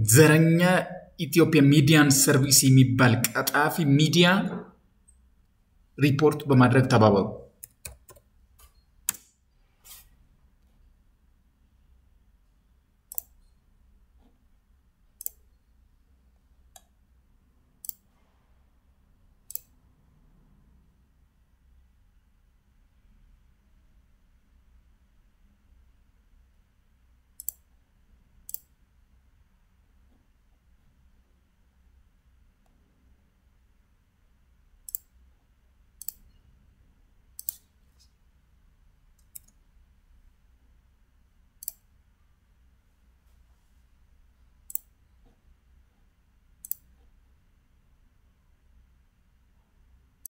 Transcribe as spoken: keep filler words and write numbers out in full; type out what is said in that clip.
ዘረኛ ኢትዮጵያ ሚዲያን ሰርቪስ የሚባል ቀጣፊ ሚዲያ ሪፖርት በማድረግ ተባበሩ